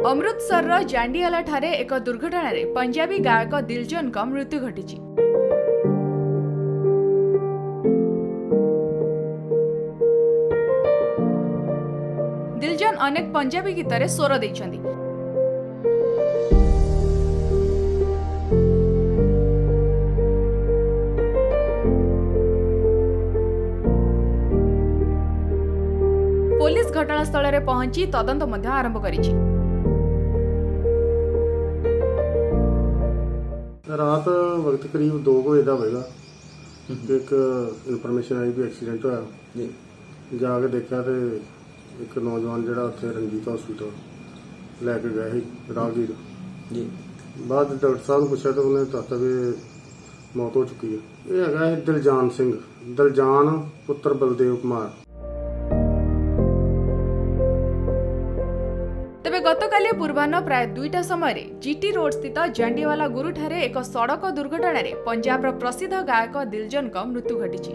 अमृतसर जांडियाला ठारे एक दुर्घटना रे पंजाबी गायक दिलजन का मृत्यु घटी। दिलजन अनेक पंजाबी गीत रे स्वर देइछन्ति। पुलिस घटनास्थल रे पहुंची तदंत मध्य आरंभ करिछि। रात वक्त करीब 2 बजे का होगा। एक इन्फॉर्मेशन आई भी एक्सीडेंट होया। जाके देखा तो एक नौजवान जरा उत्थे रंजीत हॉस्पिटल लैके गए ही राहगीर जी। बाद डॉक्टर साहब ने पूछा तो उन्हें दसता भी मौत हो चुकी है। ये है दिलजान सिंह, दिलजान पुत्र बलदेव कुमार। तेबे गतकाली पूर्वाह्न प्राय 2टा समय जीटी रोड स्थित जांडियाला गुरु ठारे एक सड़क दुर्घटना रे पंजाब प्रसिद्ध गायक दिलजन का मृत्यु घटी।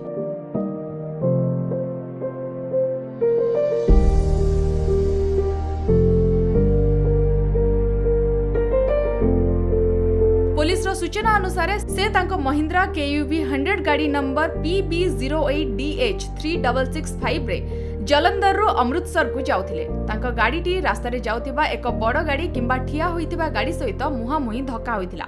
पुलिस सूचना अनुसार से तांको महिंद्रा केयूवी 100 गाड़ी नंबर PB08DH 3665 रे जलंधर रो अमृतसर को जाउथिले। तांको गाड़ीटी रास्ता रे जाउथिबा एक बड़ गाड़ी किंबा ठिया होइतिबा गाड़ी सहित मुहांमुही धक्का होइतिला।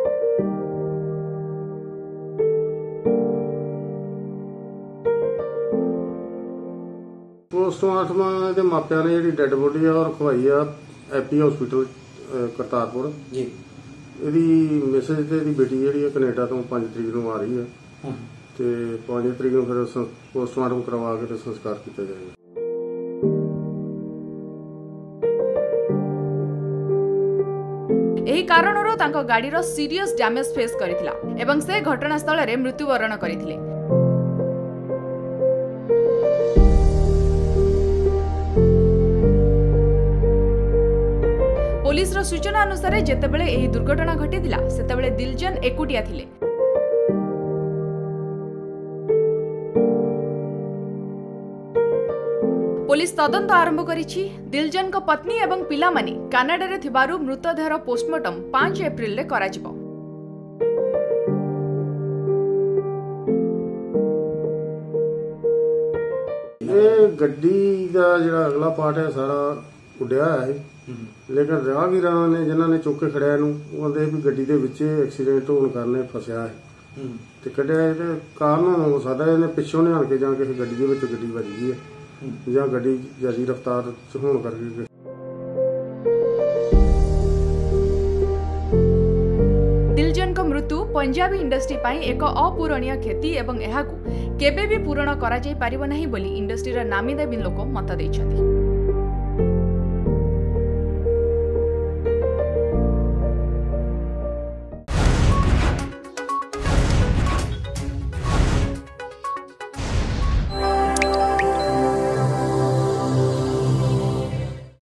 पोस्टमार्टम दे मापिया ने जेडी डेड बॉडी है और खवाई है एपी हॉस्पिटल करतारपुर जी। ਇਹਦੀ ਮੈਸੇਜ ਤੇ ਇਹਦੀ ਬੇਟੀ ਜਿਹੜੀ ਹੈ ਕੈਨੇਡਾ ਤੋਂ 5 ਤਰੀਕ ਨੂੰ ਆ ਰਹੀ ਹੈ ਤੇ 5 ਤਰੀਕ ਨੂੰ ਫਿਰ ਪੋਸਟਮਾਰਟਮ ਕਰਵਾ ਕੇ ਤੇ ਸੰਸਕਾਰ ਕੀਤਾ ਜਾਏਗਾ। एही कारणरो तांको गाड़ीर सीरियस डैमेज फेस करिथिला एवं से घटनास्थल रे मृत्युवरण करिथिले। पुलिस सूचना अनुसार जेतेबेले एही दुर्घटना घटिथिला सेतेबेले दिलजन एकुटिया थिले। पुलिस तदंत आरंभ करिछि। दिलजन को पत्नी एवं पिला माने कनाडा रे थिबारु मृतदेहर पोस्टमार्टम 5 एप्रिल रे कराजिबो। ये गड्डी दा जेड़ा अगला पार्ट है सारा उड्या है, लेकिन राहगीर ने जिन्होंने चुके खड़िया कहते भी गड्डी के विच एक्सीडेंट होने कारण फसिया है ते कढ़िया ते कारण हो सकता है पिछों ने आन के जां किसी गड्डी के विच गड्डी वज गई है जां गड्डी ज्यादा रफ्तार च होने करके। दिलजन को मृत्यु पंजाबी इंडस्ट्री पाई एक अपूरणीय क्षति एवं एहाकू केबे भी पूरण करा जाई पारिबो नाही बोली इंडस्ट्री रा नामी दाबी लोक मत दैछथि।